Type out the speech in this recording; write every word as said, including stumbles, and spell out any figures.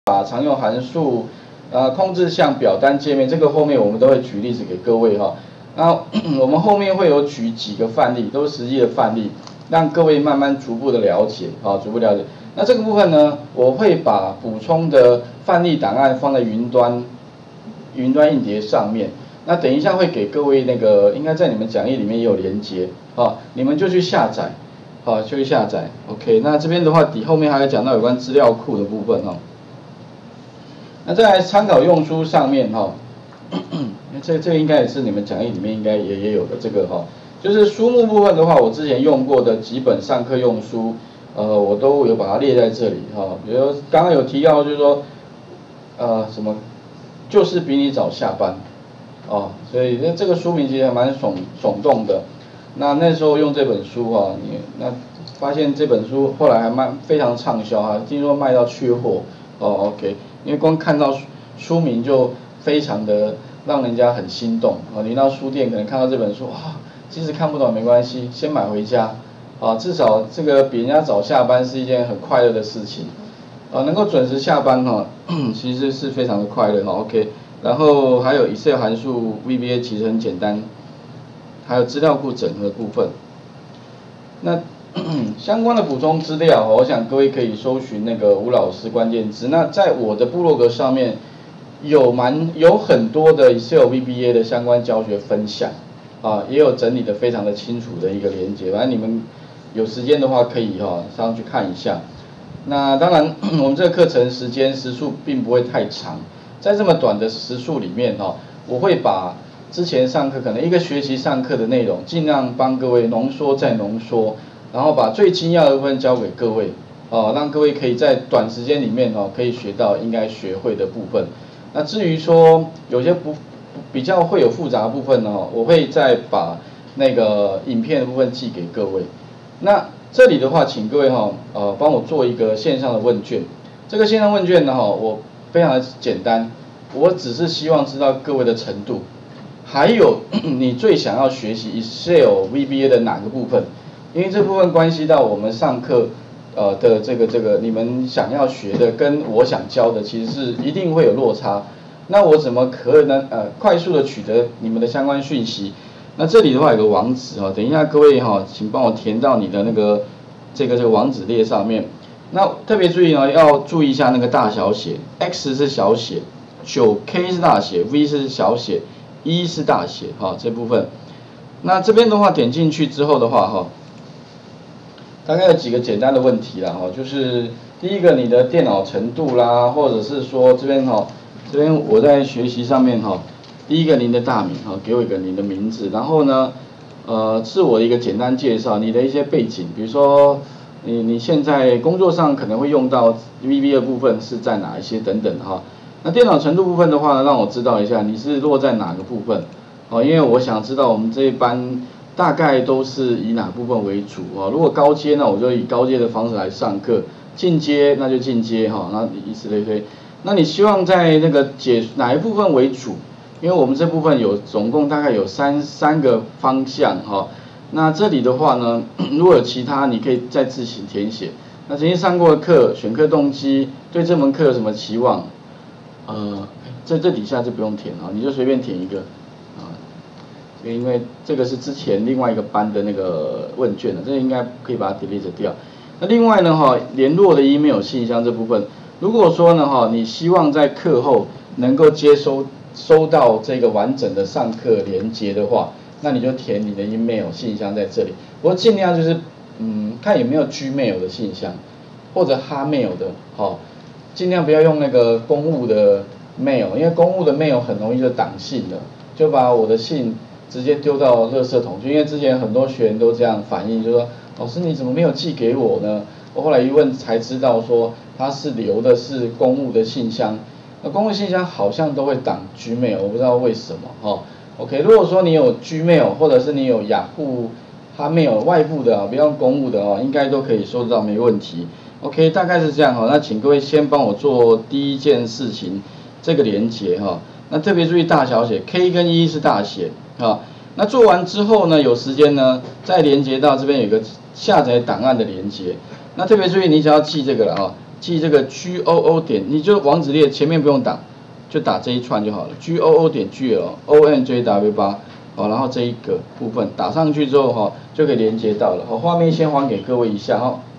把常用函数，呃，控制项表单界面，这个后面我们都会举例子给各位哈。那我们后面会有举几个范例，都是实际的范例，让各位慢慢逐步的了解啊，逐步了解。那这个部分呢，我会把补充的范例档案放在云端，云端硬碟上面。那等一下会给各位那个，应该在你们讲义里面也有连结啊，你们就去下载，好，就去下载。OK， 那这边的话底后面还有讲到有关资料库的部分哈。那再来参考用书上面哈，这这个应该也是你们讲义里面应该也也有的这个哈，就是书目部分的话，我之前用过的几本上课用书，呃，我都有把它列在这里哈。比如刚刚有提到就是说，呃，什么，就是比你早下班，哦，所以这这个书名其实还蛮耸耸动的。那那时候用这本书哈，你那发现这本书后来还卖非常畅销哈，听说卖到缺货哦 ，OK。因为光看到书名就非常的让人家很心动啊！你到书店可能看到这本书，哇，即使看不懂没关系，先买回家啊，至少这个比人家早下班是一件很快乐的事情啊，能够准时下班哈，其实是非常的快乐哈 ，OK。然后还有 Excel 函数 V B A 其实很简单，还有资料库整合部分，那。相关的补充资料，我想各位可以搜寻那个吴老师关键字。那在我的部落格上面有蛮有很多的 Excel V B A 的相关教学分享，啊，也有整理的非常的清楚的一个连结。反正你们有时间的话可以哈上去看一下。那当然，我们这个课程时间时数并不会太长，在这么短的时数里面哈，我会把之前上课可能一个学期上课的内容，尽量帮各位浓缩再浓缩。然后把最精要的部分教给各位，哦，让各位可以在短时间里面哦，可以学到应该学会的部分。那至于说有些不比较会有复杂的部分呢，我会再把那个影片的部分寄给各位。那这里的话，请各位哈，呃，帮我做一个线上的问卷。这个线上问卷呢，哈，我非常的简单，我只是希望知道各位的程度，还有你最想要学习 Excel V B A 的哪个部分。因为这部分关系到我们上课，呃的这个这个你们想要学的跟我想教的其实是一定会有落差。那我怎么可能呃快速的取得你们的相关讯息？那这里的话有个网址哈，等一下各位哈，请帮我填到你的那个这个这个网址列上面。那特别注意呢，要注意一下那个大小写 ，X 是小写，九 K 是大写 ，V 是小写，一是大写哈这部分。那这边的话点进去之后的话哈。大概有几个简单的问题啦，哈，就是第一个你的电脑程度啦，或者是说这边哈，这边我在学习上面哈，第一个您的大名哈，给我一个您的名字，然后呢，呃，自我的一个简单介绍，你的一些背景，比如说你你现在工作上可能会用到 V B A 的部分是在哪一些等等哈，那电脑程度部分的话呢，让我知道一下你是落在哪个部分，哦，因为我想知道我们这一班。大概都是以哪部分为主啊？如果高阶呢，我就以高阶的方式来上课；进阶那就进阶哈，那以此类推。那你希望在那个解哪一部分为主？因为我们这部分有总共大概有三三个方向哈。那这里的话呢，如果有其他，你可以再自行填写。那曾经上过的课，选课动机，对这门课有什么期望？呃，在这底下就不用填啊，你就随便填一个。因为这个是之前另外一个班的那个问卷了，这个应该可以把它 delete 掉。那另外呢，哈，联络的 email 信箱这部分，如果说呢，哈，你希望在课后能够接收收到这个完整的上课连结的话，那你就填你的 email 信箱在这里。不过尽量就是，嗯，看有没有 Gmail 的信箱，或者 Hotmail 的，哈，尽量不要用那个公务的 mail， 因为公务的 mail 很容易就挡信了，就把我的信。直接丢到垃圾桶去，因为之前很多学员都这样反映，就说老师你怎么没有寄给我呢？我后来一问才知道说他是留的是公务的信箱，那公务信箱好像都会挡 Gmail， 我不知道为什么哈。OK， 如果说你有 Gmail 或者是你有雅虎、Hotmail 外部的啊，不要公务的哦，应该都可以收得到没问题。OK， 大概是这样哈。那请各位先帮我做第一件事情，这个连结哈。那特别注意大小写 ，K 跟一是大写。啊，那做完之后呢，有时间呢，再连接到这边有个下载档案的连接。那特别注意，你只要记这个了啊记这个 G O O 点，你就网址列前面不用打，就打这一串就好了 ，G O O 点 G L O N J W 八，哦，然后这一个部分打上去之后哈、哦，就可以连接到了。好，画面先还给各位一下哈、哦。